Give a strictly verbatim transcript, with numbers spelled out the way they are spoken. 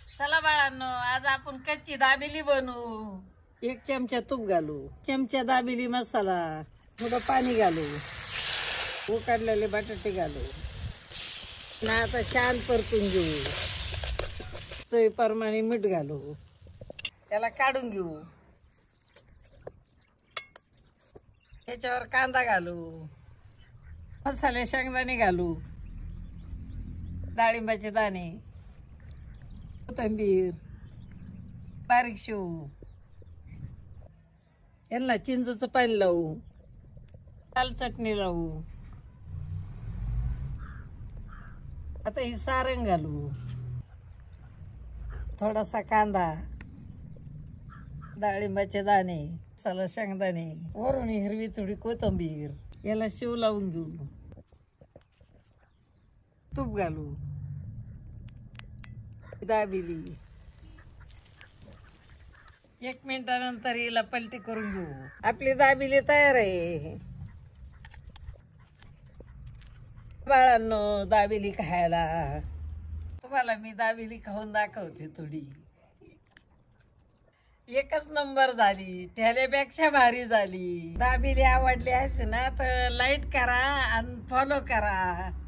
चला बाळांनो, आज आपण कच्ची दाबेली बनवू. एक चमचा तूप घालू, चमचा दाबेली मसाला, थोडं पाणी घालू, उकडलेले बटाटे घालू ना. आता छान परतून घेऊ. चवीप्रमाणे मीठ घालू, त्याला काढून घेऊ. त्याच्यावर कांदा घालू, मसाले शेंगदाणे घालू, डाळिंबाचे दाणे, कोथिंबीर, बारीक शेव, यांना चिंचेचं पाणी लावू, लाल चटणी लावू. आता ही सारण घालू, थोडासा कांदा, डाळिंबाचे दाणे, मसाला शेंगदाणे, वरून हिरवी थोडी कोथिंबीर. याला शेव लावून घेऊ. तूप घालू, दाबेली. एक मिनिटानंतर हिला पलटी करून घेऊ. आपली दाबेली तयार आहे. बाळांनो, दाबेली खायला. तुम्हाला मी दाबेली खाऊन दाखवते थोडी. एकच नंबर झाली, ठेल्यापेक्षा भारी झाली. दाबेली आवडली असेल ना तर लाईक करा आणि फॉलो करा.